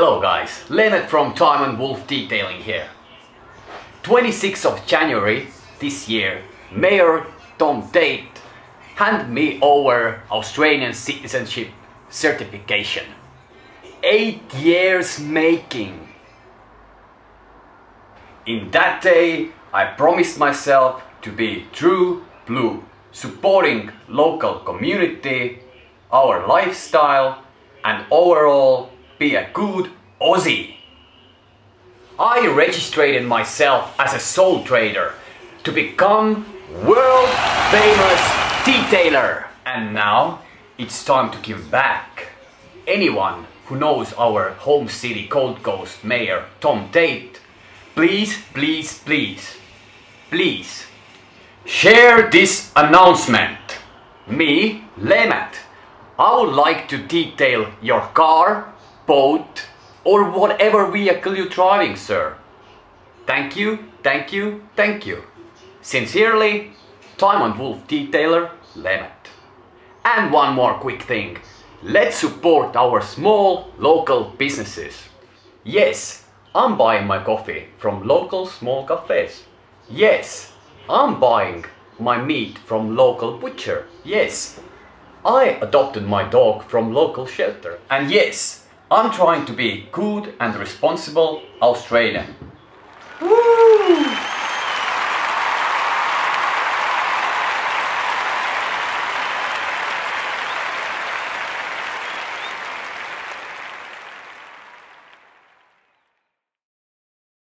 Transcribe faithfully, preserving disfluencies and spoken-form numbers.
Hello guys, Leonard from Time and Wolf Detailing here. twenty-sixth of January this year, Major Tom Tate handed me over Australian citizenship certification. Eight years making. In that day, I promised myself to be true blue, supporting local community, our lifestyle, and overall be a good Aussie. I registered myself as a sole trader to become world famous detailer, and now it's time to give back. Anyone who knows our home city Gold Coast Mayor Tom Tate, please, please, please, please share this announcement. Me, Leonard, I would like to detail your car, boat, or whatever vehicle you're driving, sir. Thank you, thank you, thank you. Sincerely, Time and Wolf Detailer, Leonard. And one more quick thing. Let's support our small local businesses. Yes, I'm buying my coffee from local small cafes. Yes, I'm buying my meat from local butcher. Yes, I adopted my dog from local shelter. And yes, I'm trying to be good and responsible Australian. Woo!